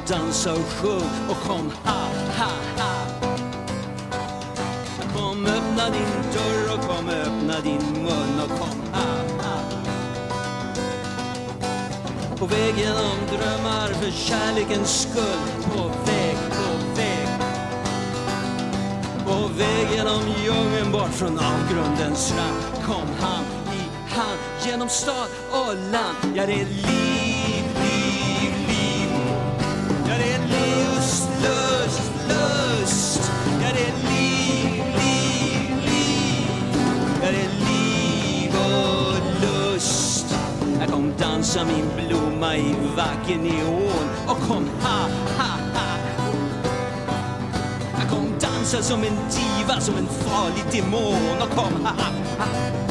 dansa och sjung och kom ha, ha, ha. Kom öppna din dörr och kom öppna din mun och kom ha, ha. På väg genom drömmar för kärlekens skull. På väg, på väg. På väg genom djungeln bort från avgrundens rand. Kom hand i hand genom stad och land. Ja, det är liv, liv, liv. Ja, det är lust, lust, lust. Ja, det är liv, liv, liv. Ja, det är liv och lust. Jag kom dansa min blomma i vacker neon och kom ha, ha, ha. Jag kom dansa som en diva, som en farlig demon och kom ha, ha, ha.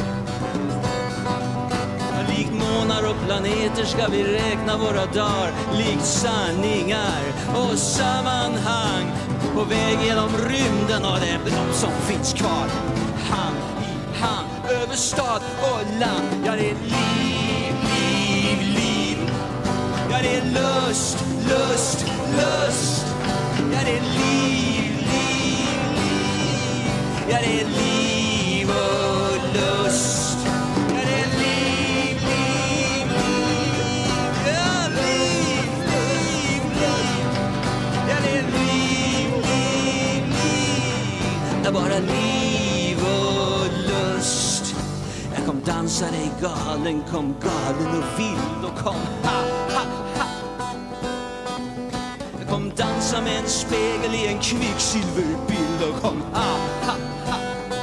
Likt månar och planeter ska vi räkna våra dagar, likt sanningar och sammanhang. På väg genom rymden och det belopp som finns kvar. Hand i hand över stad och land. Ja, det är liv, liv, liv. Ja, det är lust, lust, lust. Ja, det är liv, liv, liv. Ja, det är liv och lust. Ja, det är liv, liv, liv. Ja, liv, liv, liv. Ja, det är liv, liv, liv. Det är bara liv och lust. Jag kom dansa dig galen, kom galen och vild och kom ha, ha, ha. Jag kom dansa med en spegel i en kvicksilverbild och kom ha, ha, ha.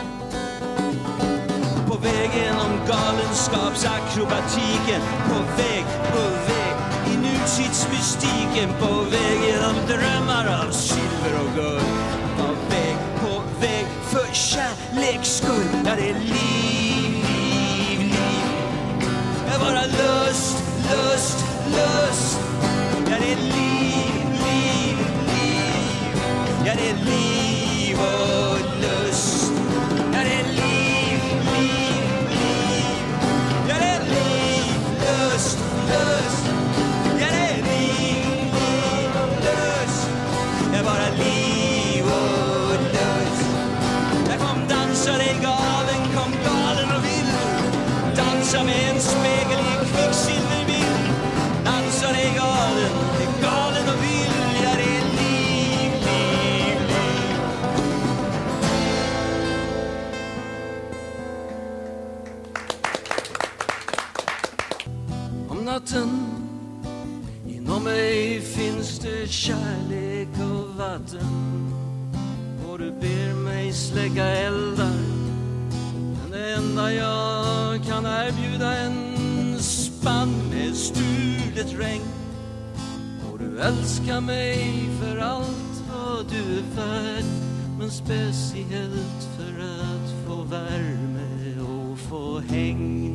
På väg genom galenskapsakrobatiken. På väg i nutidsmystiken. På väg genom drömmar av silver och guld. På väg för kärleks skull. Ja, det är liv, liv, liv. Ja, bara lust, lust, lust. Ja, det är liv, liv, liv. Ja, det är liv och lust. Ja, det är liv, liv, liv. Ja, det är liv, lust, lust. Ja, det är liv, liv och lust. Ja, bara liv och lust. Jag kom dansa dig galen, kom galen och vild. Dansa med en spegel i en kvicksilverbild. Dansa dig galen, galen och vild. Ja, det är liv, liv, liv. Om natten inom mig finns det kärlek och vatten. Och du ber mig släcka eldar. Men det enda jag kan erbjuda en spann med stulet regn. Och du älskar mig för allt vad du är värd. Men speciellt för att få värme och få häng.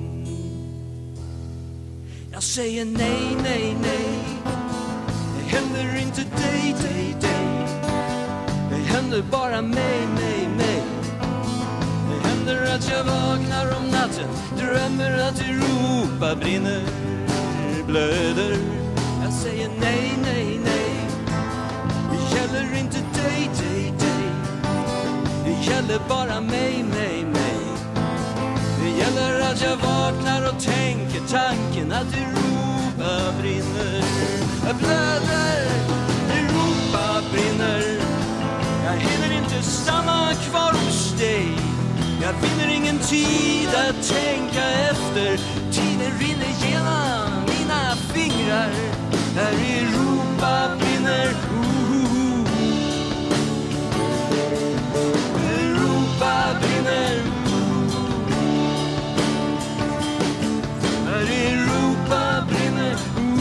Jag säger nej, nej, nej. Det händer inte dig, dig, dig. Det händer bara mig, mig, mig. Det händer att jag vaknar om natten, drömmer att Europa brinner, blöder. Jag säger nej, nej, nej. Det gäller inte dig, dig, dig. Det gäller bara mig, mig, mig. Det gäller att jag vaknar och tänker tanken att Europa brinner. Jag blöder, Europa brinner. Jag hinner inte stanna kvar hos dig. Jag vinner ingen tid att tänka efter. Tiden rinner genom mina fingrar. Där Europa brinner. Europa brinner. Där Europa brinner.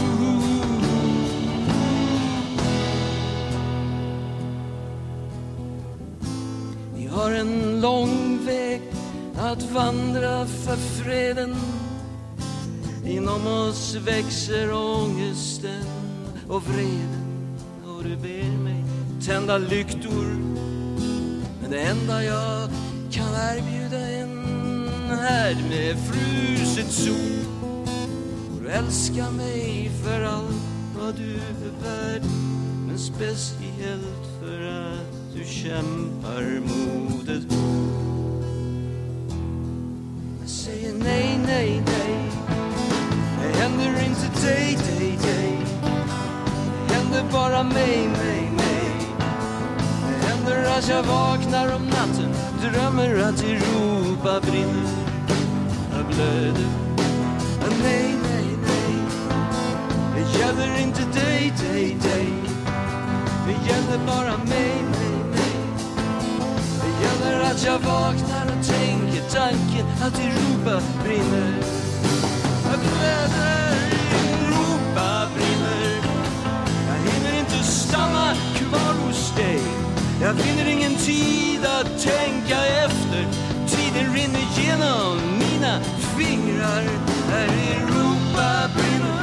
Vi har en lång väg att vandra för freden. Inom oss växer ångesten och vreden. Och du ber mig tända lyktor. Men det enda jag kan erbjuda en härd med fruset sol. Och du älskar mig för allt vad du är värd, men speciellt för att du kämpar mot ett hot. Jag säger nej, nej, nej. Det händer inte dig, dig, dig. Det händer bara mig, mig, mig. Det händer att jag vaknar om natten, drömmer att Europa brinner. Jag blöder. Nej, nej, nej. Det gäller inte dig, dig, dig. Det gäller bara mig, mig, mig. Det gäller att jag vaknar och tänker tanken att Europa brinner. Jag blöder, Europa brinner. Jag hinner inte stanna kvar hos dig. Jag finner ingen tid att tänka efter. Tiden rinner genom mina fingrar. Här Europa brinner.